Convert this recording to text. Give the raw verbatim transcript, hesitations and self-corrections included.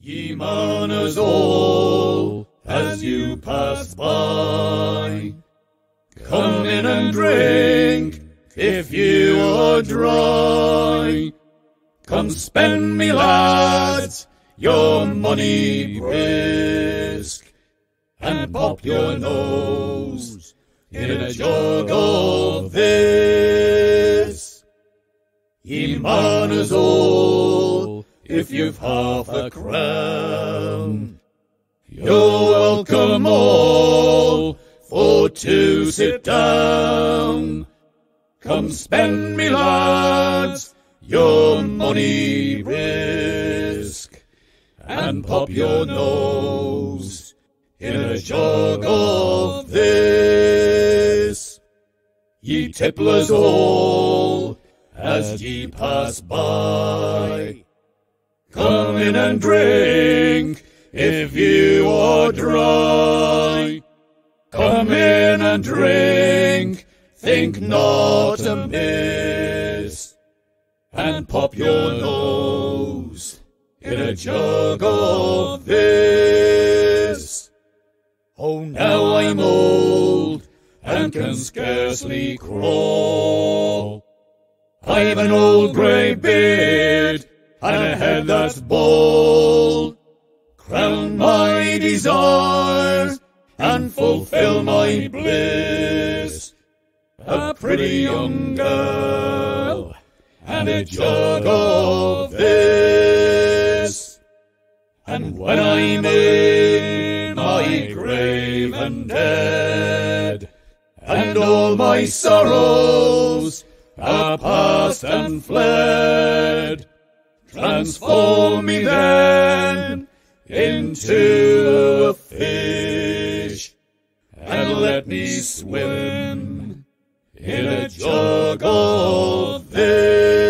Ye manners all, as you pass by, come in and drink, if you are dry. Come spend me, lads, your money brisk, and pop your nose in a jug of this. Ye manners all, if you've half a crown, you're welcome all for to sit down. Come spend me, lads, your money brisk, and pop your nose in a jug of this. Ye tipplers all, as ye pass by, come in and drink, if you are dry. Come in and drink, think not amiss, and pop your nose in a jug of this. Oh, now I'm old, and can scarcely crawl. I've an old grey beard, and a head that's bald. Crown my desires, and fulfill my bliss. A pretty young girl, and a jug of this. And when I'm in my grave and dead, and all my sorrows are past and fled, transform me then into a fish, and let me swim in a jug of this.